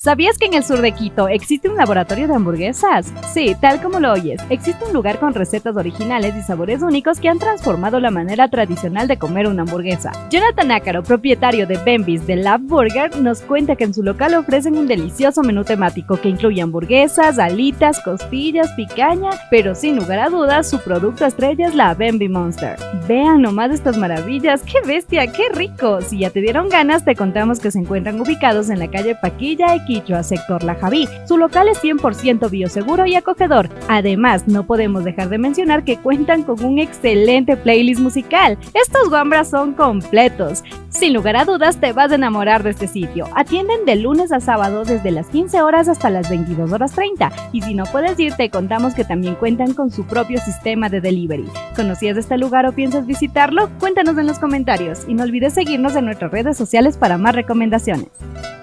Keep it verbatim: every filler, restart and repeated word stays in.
¿Sabías que en el sur de Quito existe un laboratorio de hamburguesas? Sí, tal como lo oyes, existe un lugar con recetas originales y sabores únicos que han transformado la manera tradicional de comer una hamburguesa. Jonathan Ácaro, propietario de Bembis de Love Burger, nos cuenta que en su local ofrecen un delicioso menú temático que incluye hamburguesas, alitas, costillas, picaña, pero sin lugar a dudas, su producto estrella es la Bembi Monster. Vean nomás estas maravillas, ¡qué bestia, qué rico! Si ya te dieron ganas, te contamos que se encuentran ubicados en la calle Paquilla y Quichua, sector La Javí. Su local es cien por ciento bioseguro y acogedor. Además, no podemos dejar de mencionar que cuentan con un excelente playlist musical. Estos guambras son completos. Sin lugar a dudas, te vas a enamorar de este sitio. Atienden de lunes a sábado desde las quince horas hasta las veintidós horas treinta. Y si no puedes ir, te contamos que también cuentan con su propio sistema de delivery. ¿Conocías este lugar o piensas visitarlo? Cuéntanos en los comentarios y no olvides seguirnos en nuestras redes sociales para más recomendaciones.